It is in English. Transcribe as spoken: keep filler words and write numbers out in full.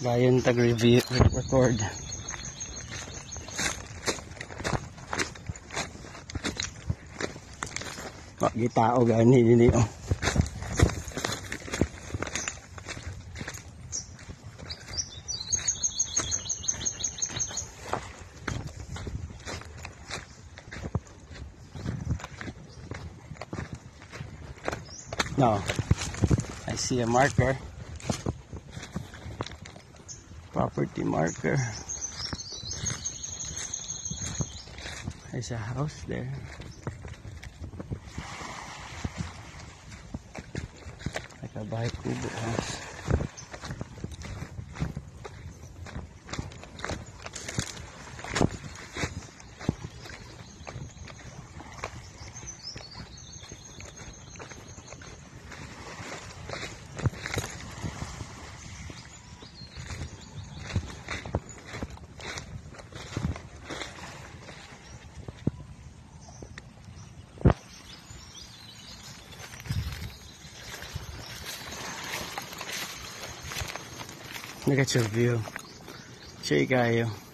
Gayon tag-review record. Wagi tao gani dili oh. No, I see a marker. Property marker. There's a house there. Like a bahay kubo house. Look at your view. Show you guys.